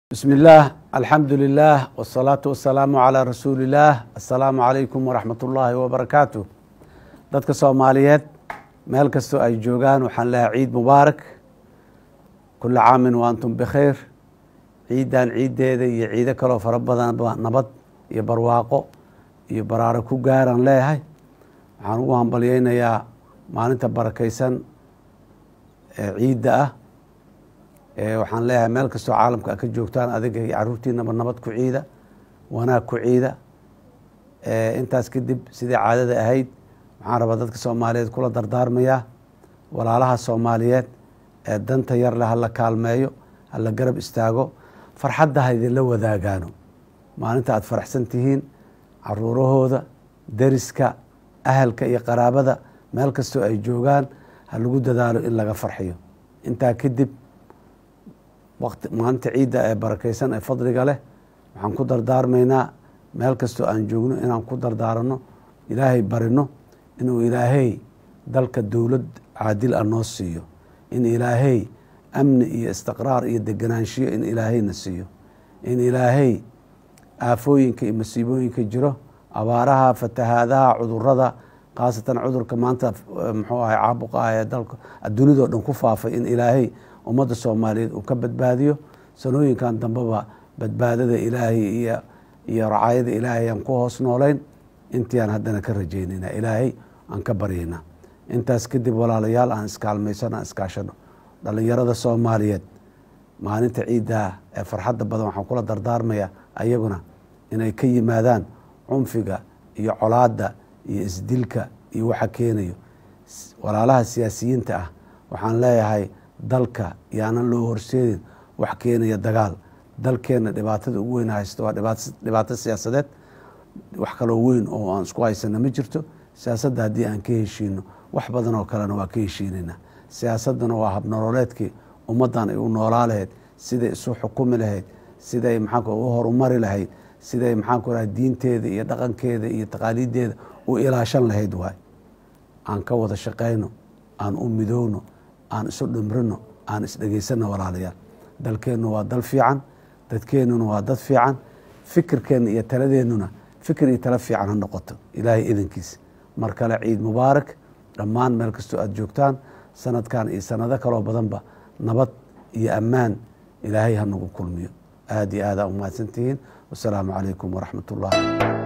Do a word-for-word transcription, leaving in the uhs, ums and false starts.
بسم الله الحمد لله والصلاة والسلام على رسول الله السلام عليكم ورحمة الله وبركاته dadka Soomaaliyeed meel kasto ay joogaan waxaan leeyahay ciid mubaarak kullu aamin wa antum bikhair ciidan ciideeda iyo ciido kale oo fara badan nabad iyo barwaaqo iyo baraaro ku gaaran leeyahay waxaan ugu hambalyeeynaa maalinta barakeysan ee ciida ah waxaan leeyahay meel kastoo caalamka ka joogtaan adiga iyo caruurtiinaba nabad ku ciida wanaag ku ciida intaas kadib sidii caadada ahayd waxaan rabaa dadka Soomaaliyeed kula dardaarmayaa walaalaha Soomaaliyeed ee danta yar leh la kaalmeeyo la garab istaago farxadda hay'ad la wadaagaano maalinta aad faraxsan tihiin caruurahooda dariska ahalka iyo qaraabada meel kastoo ay joogaan ha lagu dadaalo in laga farxiyo intaa kadib waqti maanta ciida ee barakeysan ee fadliga leh waxaan ku dardaarmaynaa meel kastoo aan joogno inaan ku dardaarano ilaahay barino inuu ilaahay dalka dowlad caadil ah noo siiyo in ilaahay amni iyo istiqraar iyo deganaanshiyo in ilaahayna siiyo in ilaahay aafooyinka iyo masiibooyinka jiro abaaraha fatahaadaha cudurrada khaasatan cudurka maanta muxuu ahay caabuqa ah ee dalka adduunyada oo dhan ku faafay in ilaahay ummadda Soomaaliyeed uu ka badbaadiyo sanooyinkan dambaba badbaadada ilaahay iyo iyo raayada ilaahay aan ku hoos nooleyn intii aan haddana ka rajeynayna ilaahay aan ka baryayna intaas kadib walaalayaal aan iskaalmeysana iskaashano dhalinyarada Soomaaliyeed maalinta ciida ee farxadda badan waxaan kula dardaarmayaa ayaguna inay ka yimaadaan cunfiga iyo colaadda iyo isdilka iyo waxa keenayo walaalaha siyaasiyiinta ah waxaan leeyahay dalka yaanan loo horseedin wax keenaya dagaal dalkeena dhibaatada ugu weyn haysto waa dhibaato siyaasadeed wax kale oo weyn oo aan isku haysana ma jirto siyaasadda haddii aan ka heshiino wax badan oo kalena waa ka heshiinayna siyaasadana waa hab nololeedkii ummaddan ay u noolaa lahayd siday isu xukumi lahayd siday maxaa u horumari lahayd siday maxaa ku raad diinteeda iyo dhaqankeeda iyo taqaaliideeda u ilaashan lahayd waay aan ka wada shaqeyno aan u midowno aan isu dhimrino aan isdhegeysano walaalayaal dalkeennu waa dal fiican dadkeennuna waa dad fiican fikirkeenna iyo taladeennuna fikir iyo tala fiican ha noqoto ilaahay idinkiisa mar kale ciid mubaarak dhammaan meel kastoo aad joogtaan sanadkan iyo sanado kaloo badanba nabad iyo ammaan ilaahay ha nagu kulmiyo aad iyo aad aa u mahadsantihiin wasalaamu calaykum waraxmat ullah